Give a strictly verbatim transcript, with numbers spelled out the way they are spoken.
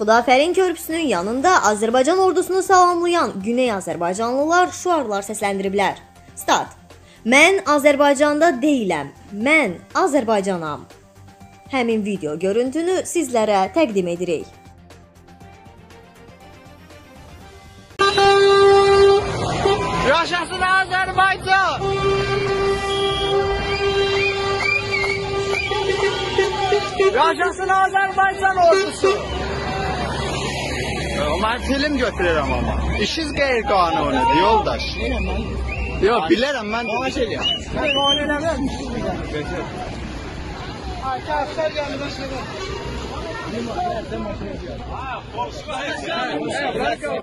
Xudafərin körpüsünün yanında Azərbaycan ordusunu salamlayan Güney Azərbaycanlılar şüarlar səsləndiriblər. Start. Mən Azərbaycanda deyiləm, mən Azərbaycanam. Həmin video görüntünü sizlərə təqdim edirik. Yaşasın Azərbaycan! Yaşasın Azərbaycan ordusu! Ben film götürürüm ama. İşiz qeyri-qanunidir, yoldaş. Yok, bilirim ben. Maaş eləyəm. Mən qanun eləməm. Ay, kəfsər gəldi.